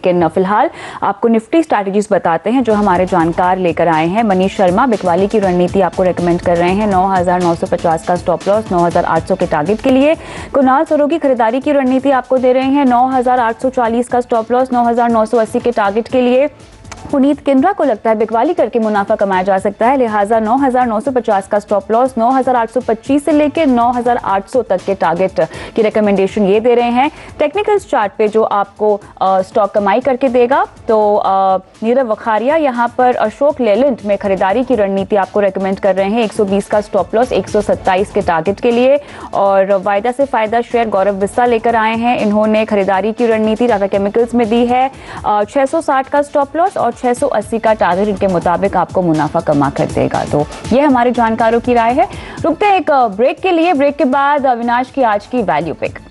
लेकिन फिलहाल आपको निफ्टी स्ट्रैटेजीज बताते हैं जो हमारे जानकार लेकर आए हैं। मनीष शर्मा बिकवाली की रणनीति आपको रेकमेंड कर रहे हैं। 9,950 का स्टॉप लॉस, 9,800 के टारगेट के लिए। कुणाल सरोगी खरीदारी की रणनीति आपको दे रहे हैं। 9,840 का स्टॉप लॉस, 9,980 के टारगेट के लिए। पुनीत किंद्रा को लगता है बिकवाली करके मुनाफा कमाया जा सकता है, लिहाजा 9,950 का स्टॉप लॉस, 9,825 से लेकर 9,800 तक के टारगेट की रिकमेंडेशन ये दे रहे हैं। टेक्निकल चार्ट पे जो आपको स्टॉक कमाई करके देगा तो नीरव वखारिया यहाँ पर अशोक लेलैंड में खरीदारी की रणनीति आपको रेकमेंड कर रहे हैं। 120 का स्टॉप लॉस, 127 के टारगेट के लिए। और वायदा से फायदा शेयर गौरव बिस्सा लेकर आए हैं। इन्होंने खरीदारी की रणनीति टाटा केमिकल्स में दी है। 660 का स्टॉप लॉस और 680 का टारगेट इनके मुताबिक आपको मुनाफा कमा कर देगा। तो ये हमारे जानकारों की राय है। रुकते हैं एक ब्रेक के लिए। ब्रेक के बाद अविनाश की आज की वैल्यू पिक।